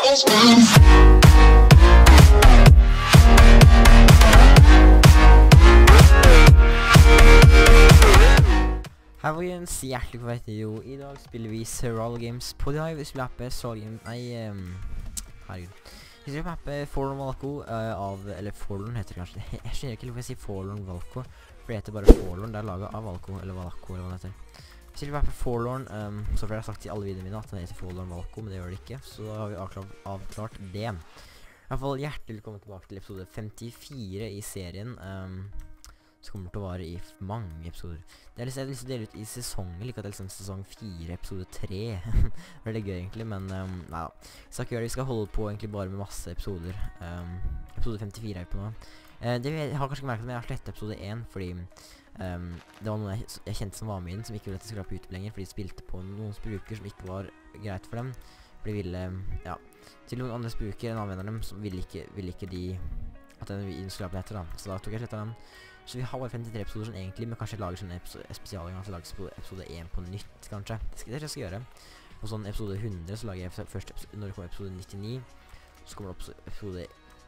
Her var en hjertelig forveit video. I dag spiller vi Survival Games på Dive. Vi spiller appe Survival Games, herregud. Vi spiller på appe Forlorn Valko eller Forlorn heter det kanskje. Jeg skjønner ikke hvorfor jeg sier Forlorn Valko, for det heter bare Forlorn. Det er laget av Valko, eller Valako, eller hva det heter. Vi spiller på appe Forlorn, så får jeg sagt i alle videoene mine at den heter Forlorn Valko, men det gjør det ikke. Så da har vi avklart det. I hvert fall hjertelig velkommen tilbake til episode 54 i serien. Så kommer det til å vare i mange episoder. Det er lyst til å dele ut i sesonger, like at det er liksom sesong 4, episode 3. Det er litt gøy egentlig, men nei da. Vi skal holde på egentlig bare med masse episoder. Episode 54 er vi på nå. Jeg har kanskje ikke merket, men jeg har slettet episode 1, fordi det var noen jeg kjente som var med i den, som ikke ville at jeg skulle ha på YouTube lenger, fordi de spilte på noen spruker som ikke var greit for dem. For de ville, ja, til noen andre spruker enn anvender dem, så ville ikke de at den videoen skulle ha på nettet da. Så da tok jeg slett av den. Så vi har bare 53 episoder sånn egentlig, men kanskje lager sånne spesialganger, så lager episode 1 på nytt, kanskje. Det skal jeg gjøre. Og sånn episode 100, så lager jeg først når det kommer episode 99, så kommer det opp episode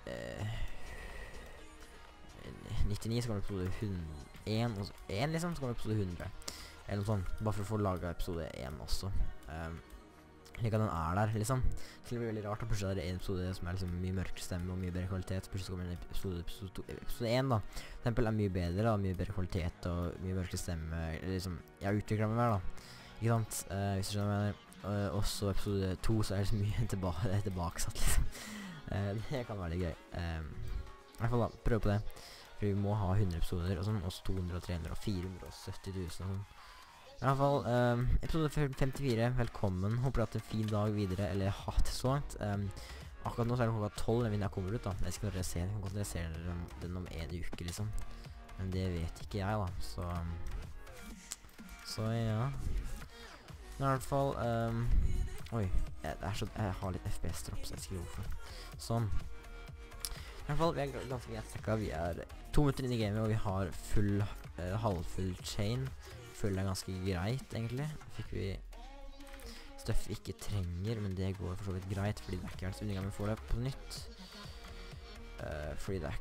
99, så kommer det episode 101, og så 1 liksom, så kommer det episode 100. Eller noe sånt, bare for å få laget episode 1 også. Slik at den er der, liksom. Det blir veldig rart, og plutselig er det en episode som er liksom mye mørkere stemme og mye bedre kvalitet. Plutselig kommer en episode 1 da. For eksempel er mye bedre da, mye bedre kvalitet og mye mørkere stemme. Liksom, jeg utvikler meg mer da. Ikke sant? Hvis du skjønner hva jeg mener. Også episode 2 så er det så mye tilbakesatt, liksom. Det kan være litt gøy. I hvert fall da, prøv på det. For vi må ha 100 episoder og sånn, også 200, 300 og 470 000 og sånn. I hvert fall, episode 54, velkommen. Håper at det er en fin dag videre, eller ha det så langt. Akkurat nå så er det klokka 12 når jeg kommer ut da. Jeg skal når dere ser den, hvordan dere ser den om en uke liksom. Men det vet ikke jeg da, så ja. I hvert fall, oi, jeg har litt FPS-dropp, så jeg skriver hvorfor. Sånn. I hvert fall, vi er ganske greit strekka. Vi er 2 minutter inn i gamet, og vi har halvfull chain. Føler det er ganske greit, egentlig. Fikk vi støff vi ikke trenger, men det går for så vidt greit, fordi det er ikke verdens undergang vi får det på nytt. Fordi det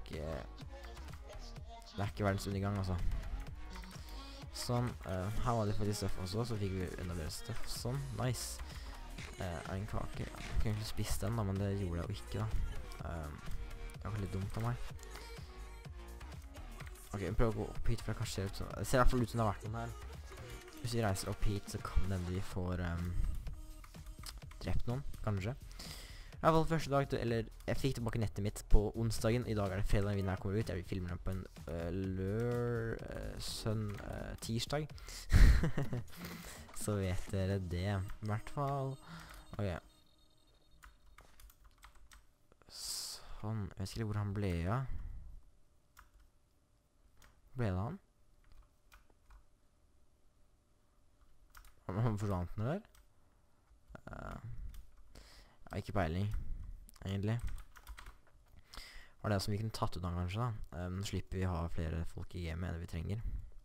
er ikke verdens undergang, altså. Sånn, her var det faktisk støff også, så fikk vi enda bedre støff. Sånn, nice. Er en kake. Jeg kunne egentlig spist den da, men det gjorde jeg jo ikke da. Det var litt dumt av meg. Ok, jeg prøver å gå opp hit, for det kanskje ser ut sånn. Det ser i hvert fall ut som det har vært noen her. Hvis vi reiser opp hit, så kan det hende vi får drept noen, kanskje. I hvert fall første dag, eller jeg fikk tilbake nettet mitt på onsdagen. I dag er det fredag når jeg kommer ut. Jeg vil filme den på en tirsdag. Så vet dere det, i hvert fall. Ok. Sånn, jeg vet ikke hvor han ble av. Ble det han? Han forsvant den der? Jeg har ikke peiling, egentlig. Var det som vi kunne tatt ut han kanskje da? Nå slipper vi ha flere folk i gamet enn det vi trenger.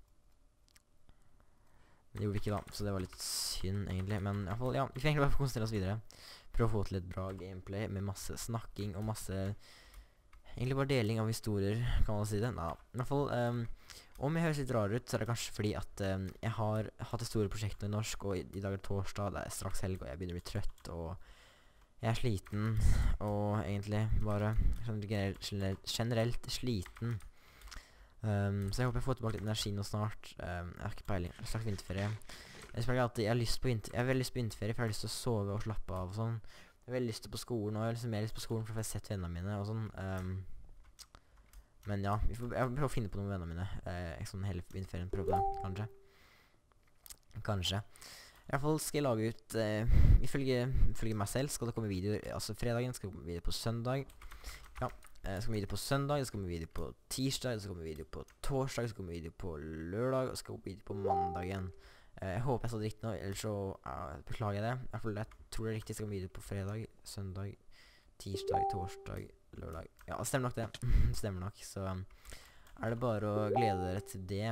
Men det gjorde vi ikke da, så det var litt synd egentlig. Men i hvert fall, ja, vi får egentlig bare konsentrere oss videre. Prøve å få til et bra gameplay med masse snakking og masse... Egentlig bare deling av historier, kan man si det. Nei, i hvert fall, om jeg høres litt rar ut, så er det kanskje fordi at jeg har hatt det store prosjektet i norsk, og i dag er det torsdag, det er straks helg, og jeg begynner å bli trøtt, og jeg er sliten, og egentlig bare generelt sliten. Så jeg håper jeg får tilbake litt energi nå snart. Jeg har ikke peiling, en slags vinterferie. Jeg har lyst på vinterferie, for jeg har lyst til å sove og slappe av og sånn. Jeg har veldig lyst til på skolen, og jeg har liksom mer lyst på skolen for å få sett vennene mine og sånn. Men ja, jeg prøver å finne på noen venner mine. Sånn hele vinterferien, prøve det, kanskje. I hvert fall skal jeg lage ut, ifølge meg selv skal det komme videoer, altså fredagen skal det komme video på søndag. Ja, det skal komme video på søndag, det skal komme video på tirsdag, det skal komme video på torsdag, det skal komme video på lørdag, og det skal komme video på mandagen. Jeg håper jeg sa det riktig nå, ellers så beklager jeg det. I hvert fall jeg tror det er riktig, det skal komme video på fredag, søndag, tirsdag, torsdag, lørdag. Ja, det stemmer nok det. Stemmer nok, så er det bare å glede dere til det.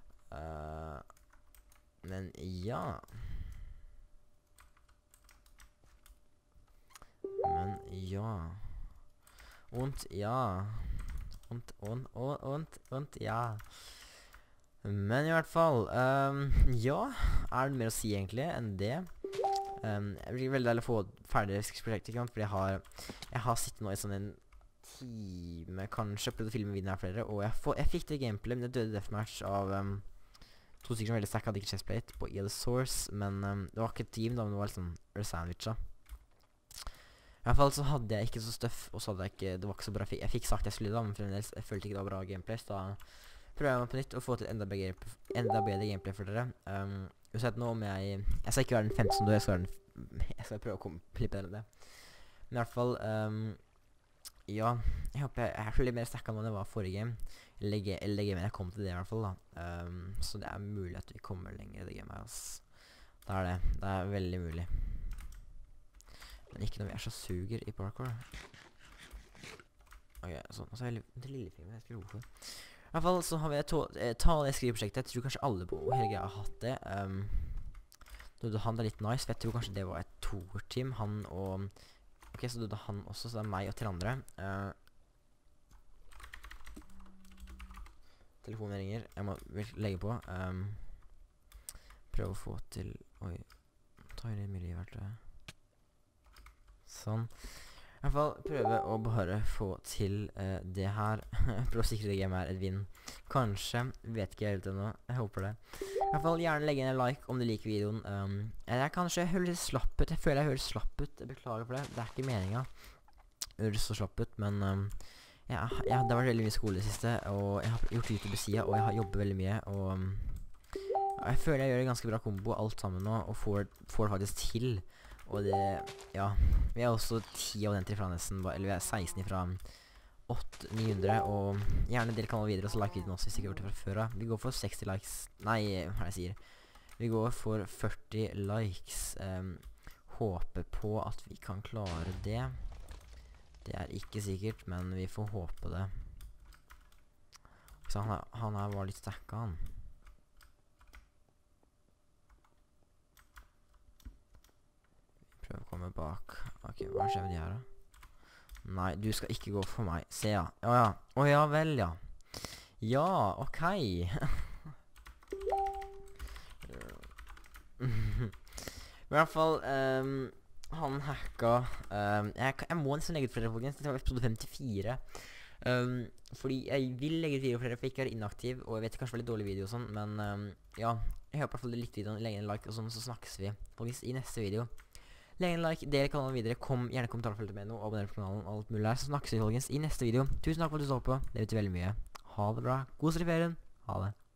Men ja. ja. Ja. Ja. Men i hvert fall, ja, er det mer å si egentlig enn det? Jeg blir veldig deilig å få ferdig det prosjektet, ikke sant? Fordi jeg har sittet nå i sånn en time, kanskje, prøvd å filme videoen her flere, og jeg fikk det gameplay, men det døde deathmatch av to stykker som veldig sterk hadde ikke chestplate på The Source, men det var ikke et team da, men det var liksom sandwicha. I hvert fall så hadde jeg ikke så stuff, og så hadde jeg ikke, det var ikke så bra, jeg fikk sagt jeg skulle da, men fremdeles, jeg følte ikke det var bra gameplay, så da prøver jeg meg på nytt å få til enda bedre gameplay for dere. Uansett nå om jeg skal ikke være den 15 da, jeg skal prøve å komme litt bedre enn det. Men i hvert fall, ja, jeg håper jeg er litt mer stekket nå enn det var forrige game. Eller game, jeg kom til det i hvert fall da. Så det er mulig at vi kommer lenger i det gamet her, ass. Det er veldig mulig. Men ikke når vi er så suger i parkour. Ok, sånn, og så har jeg det lillefingeren, jeg skulle hvorfor. I hvert fall så har vi ta det skriveprosjektet. Jeg tror kanskje alle på hele greia har hatt det. Han er litt nice, for jeg tror kanskje det var et toer-team. Han og... Ok, så døde han også, så det er meg og 3 andre. Telefonen ringer. Jeg må legge på. Prøve å få til... Oi. Ta litt mye liv, sånn. I hvert fall prøve å bare få til det her. Prøve å sikre det gamet her et vinn. Kanskje, vet ikke helt ennå. Jeg håper det. I hvert fall gjerne legge inn en like om du liker videoen. Jeg kanskje hører litt slapp ut. Jeg føler jeg hører slapp ut. Jeg beklager for det. Det er ikke meningen. Jeg hører så slapp ut, men det har vært veldig mye skole i det siste. Og jeg har gjort YouTube-siden, og jeg har jobbet veldig mye. Og jeg føler jeg gjør en ganske bra kombo alt sammen nå, og får det faktisk til. Og det, ja, vi er også 10 abonnenter ifra nesten, eller vi er 16 ifra 900, og gjerne del kanalen videre, og så like videoen også hvis du ikke har gjort det fra før. Vi går for 60 likes, nei, hva jeg sier, vi går for 40 likes, håper på at vi kan klare det. Det er ikke sikkert, men vi får håpe det. Så han her var litt stakka, han. Prøv å komme bak. Ok, hva skjer med de her da? Nei, du skal ikke gå for meg. Se ja. Åja vel, ja. Ja, ok. I hvert fall, han hacka. Jeg må nesten legge ut flere, folkens. Det var episode 54. Fordi jeg vil legge ut video for dere, for jeg ikke er inaktiv, og jeg vet det kanskje var litt dårlig video og sånn, men ja, jeg håper i hvert fall det likte videoen, legge en like og sånn, så snakkes vi folkens i neste video. Legg en like, del kanalen videre, gjerne kommentarfeltet med noe, abonner på kanalen, alt mulig der, så snakkes vi folkens i neste video. Tusen takk for at du så på, det betyr veldig mye. Ha det bra, god ferien, ha det.